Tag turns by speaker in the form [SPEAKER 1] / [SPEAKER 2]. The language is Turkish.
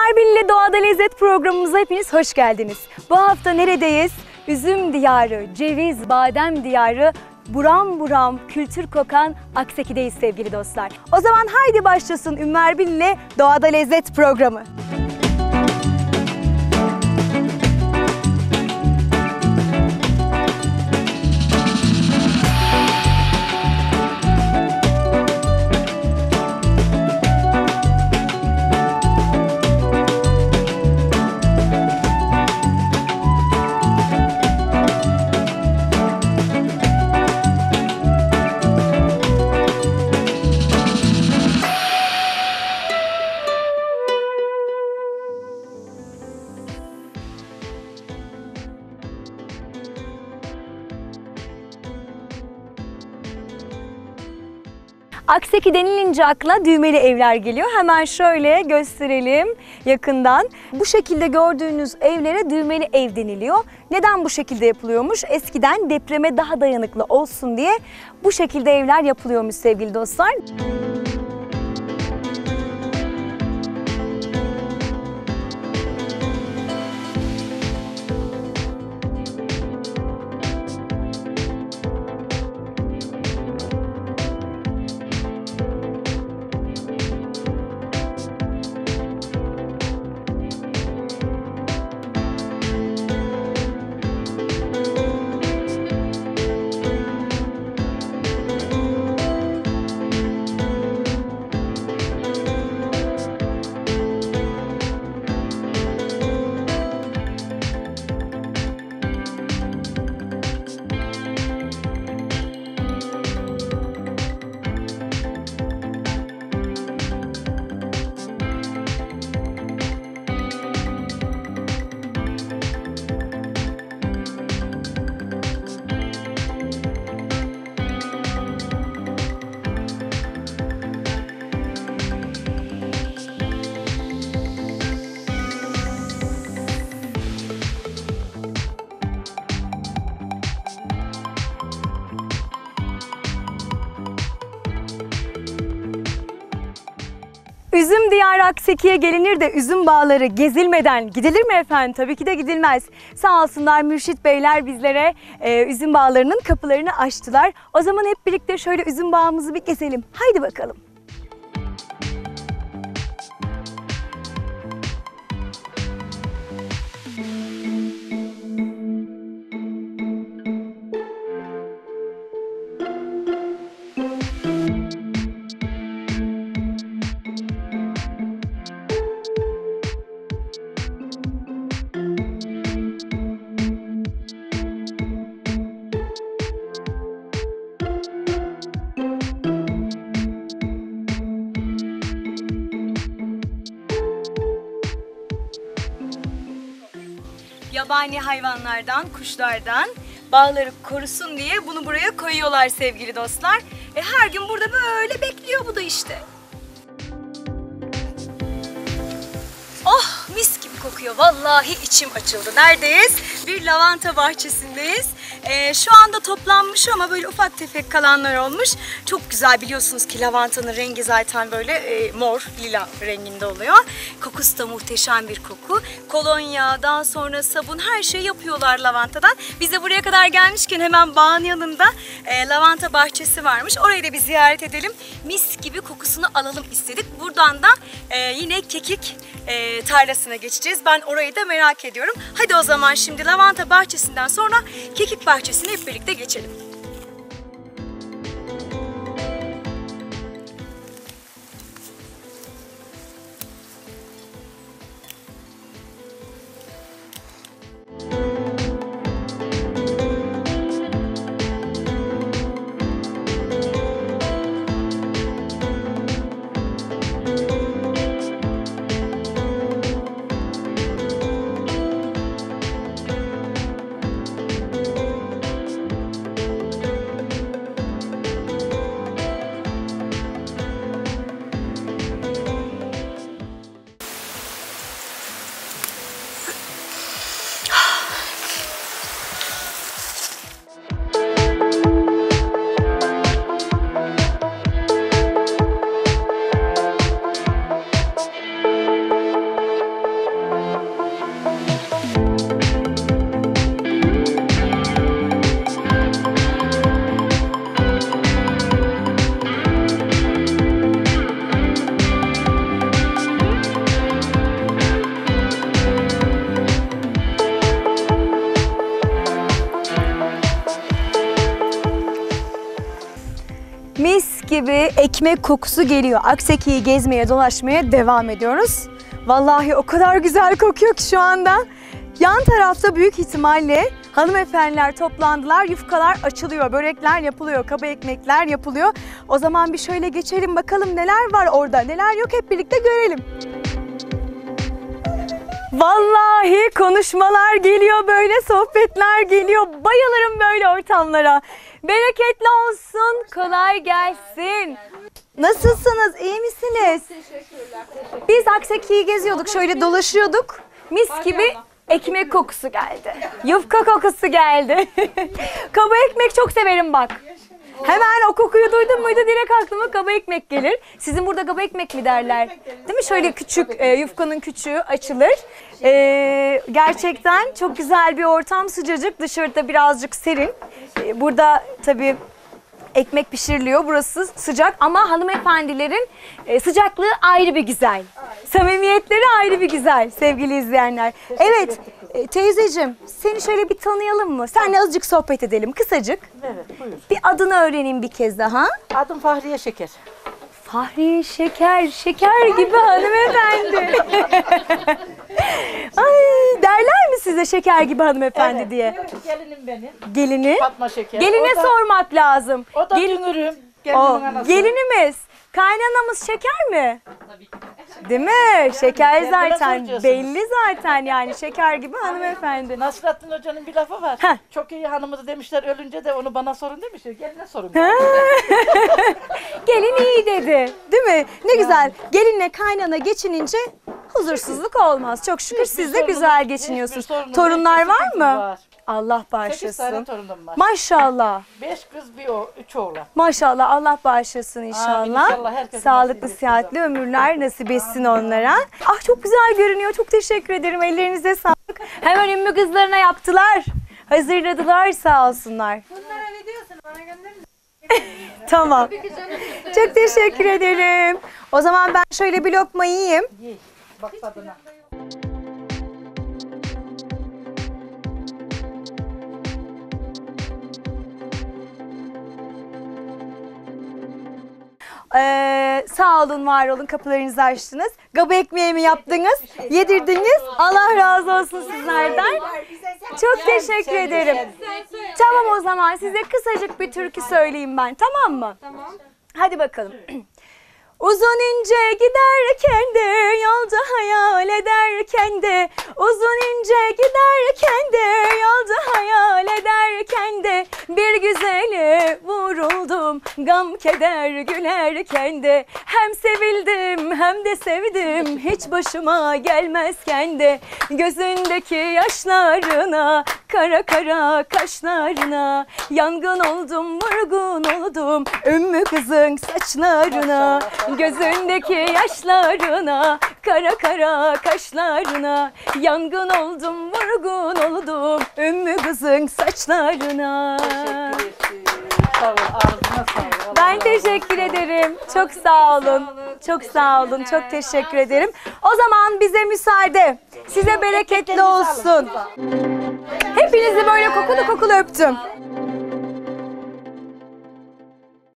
[SPEAKER 1] Ümmüerbil ile Doğada Lezzet programımıza hepiniz hoş geldiniz. Bu hafta neredeyiz? Üzüm diyarı, ceviz, badem diyarı, buram buram kültür kokan Akseki'deyiz sevgili dostlar. O zaman haydi başlasın Ümmüerbil ile Doğada Lezzet programı. Akseki denilince akla düğmeli evler geliyor. Hemen şöyle gösterelim yakından. Bu şekilde gördüğünüz evlere düğmeli ev deniliyor. Neden bu şekilde yapılıyormuş? Eskiden depreme daha dayanıklı olsun diye bu şekilde evler yapılıyormuş sevgili dostlar. Üzüm diyarı Akseki'ye gelinir de üzüm bağları gezilmeden gidilir mi efendim? Tabii ki de gidilmez. Sağ olsunlar Mürşit Beyler bizlere üzüm bağlarının kapılarını açtılar. O zaman hep birlikte şöyle üzüm bağımızı bir gezelim. Haydi bakalım. Yabani hayvanlardan, kuşlardan bağları korusun diye bunu buraya koyuyorlar sevgili dostlar. Her gün burada böyle bekliyor bu da işte. Oh, mis gibi kokuyor. Vallahi içim açıldı. Neredeyiz? Bir lavanta bahçesindeyiz. Şu anda toplanmış ama böyle ufak tefek kalanlar olmuş. Çok güzel, biliyorsunuz ki lavantanın rengi zaten böyle mor, lila renginde oluyor. Kokusu da muhteşem bir koku. Kolonya, daha sonra sabun, her şey yapıyorlar lavantadan. Biz de buraya kadar gelmişken hemen bağın yanında lavanta bahçesi varmış. Orayı da bir ziyaret edelim. Mis gibi kokusunu alalım istedik. Buradan da yine kekik tarlasına geçeceğiz. Ben orayı da merak ediyorum. Hadi o zaman şimdi lavanta bahçesinden sonra kekik bahçesine hep birlikte geçelim. ekmek kokusu geliyor. Akseki'yi gezmeye, dolaşmaya devam ediyoruz. Vallahi o kadar güzel kokuyor ki şu anda. Yan tarafta büyük ihtimalle hanımefendiler toplandılar, yufkalar açılıyor, börekler yapılıyor, kaba ekmekler yapılıyor. O zaman bir şöyle geçelim bakalım neler var orada, neler yok hep birlikte görelim. Vallahi konuşmalar geliyor, böyle sohbetler geliyor. Bayılırım böyle ortamlara. Bereketli olsun, kolay gelsin. Nasılsınız, iyi misiniz?
[SPEAKER 2] Teşekkürler.
[SPEAKER 1] Biz Akseki'yi geziyorduk, şöyle dolaşıyorduk. Mis gibi ekmek kokusu geldi. Yufka kokusu geldi. Kaba ekmek çok severim bak. Hemen o kokuyu duydun muydu direkt aklıma kaba ekmek gelir. Sizin burada kaba ekmek mi derler? Değil mi? Şöyle küçük yufkanın küçüğü açılır. Gerçekten çok güzel bir ortam, sıcacık, dışarıda birazcık serin. Burada tabii ekmek pişiriliyor. Burası sıcak ama hanımefendilerin sıcaklığı ayrı bir güzel. Samimiyetleri ayrı bir güzel sevgili izleyenler. Evet teyzeciğim, seni şöyle bir tanıyalım mı? Seninle azıcık sohbet edelim kısacık.
[SPEAKER 2] Evet, buyur.
[SPEAKER 1] Bir adını öğreneyim bir kez daha.
[SPEAKER 2] Adım Fahriye Şeker.
[SPEAKER 1] Fahriye Şeker, şeker gibi hanımefendi. Ay, derler mi size şeker gibi hanımefendi
[SPEAKER 2] Evet,
[SPEAKER 1] diye?
[SPEAKER 2] diyor ki gelinim benim.
[SPEAKER 1] Gelini?
[SPEAKER 2] Fatma Şeker.
[SPEAKER 1] Geline
[SPEAKER 2] O da-
[SPEAKER 1] sormak lazım.
[SPEAKER 2] O da
[SPEAKER 1] Gel-
[SPEAKER 2] dünürüm.
[SPEAKER 1] O,
[SPEAKER 2] Gelinimin anası.
[SPEAKER 1] gelinimiz, kaynanamız şeker mi? Değil mi? Şeker
[SPEAKER 2] kendine
[SPEAKER 1] zaten,
[SPEAKER 2] soracaksınız.
[SPEAKER 1] belli zaten yani şeker gibi hanımefendi.
[SPEAKER 2] Nasrettin Hoca'nın bir lafı var.
[SPEAKER 1] Heh.
[SPEAKER 2] Çok iyi hanımı ölünce de ölünce de onu bana sorun demişler. Geline sorun.
[SPEAKER 1] Gelin iyi dedi, değil mi? Ne güzel, gelinle kaynana geçinince huzursuzluk olmaz. Çok şükür siz de güzel geçiniyorsunuz. Torunlar var mı? Allah
[SPEAKER 2] 8 tane
[SPEAKER 1] bağışlasın.
[SPEAKER 2] torunum var.
[SPEAKER 1] Maşallah.
[SPEAKER 2] 5 kız bir 3 oğlan.
[SPEAKER 1] Maşallah, Allah bağışlasın inşallah.
[SPEAKER 2] inşallah herkese
[SPEAKER 1] Sağlıklı,
[SPEAKER 2] nasip etsin.
[SPEAKER 1] sıhhatli ömürler nasip etsin onlara. Ah çok güzel görünüyor. Çok teşekkür ederim. Ellerinize sağlık. Hemen ümmü kızlarına yaptılar. Hazırladılar sağ olsunlar.
[SPEAKER 3] Bunlara ne diyorsun? Bana gönderin.
[SPEAKER 1] Tamam. Çok teşekkür ederim. O zaman ben şöyle bir lokma yiyeyim.
[SPEAKER 2] Ye. Bak tadına.
[SPEAKER 1] Sağ olun, var olun. Kapılarınızı açtınız. Gaba ekmeğimi yaptınız. Yedirdiniz. Allah razı olsun sizlerden. Çok teşekkür ederim. Tamam o zaman size kısacık bir türkü söyleyeyim ben. Tamam mı?
[SPEAKER 3] Tamam.
[SPEAKER 1] Hadi bakalım. Uzun ince giderken de yolda hayal ederken de uzun ince giderken de yolda hayal ederken de bir güzele vuruldum gam keder gülerken de hem sevildim hem de sevdim hiç başıma gelmezken de gözündeki yaşlarına kara kara kaşlarına yangın oldum vurgun oldum ümmü kızın saçlarına gözündeki yaşlarına kara kara kaşlarına yangın oldum vurgun oldum ümmü kızın saçlarına.
[SPEAKER 2] Sağ ol, ağzına sağlık.
[SPEAKER 1] Ben teşekkür ederim. Çok sağ olun. Çok sağ olun. Çok teşekkür ederim. O zaman bize müsaade. Size bereketli olsun. Hepinizi böyle kokulu kokulu öptüm.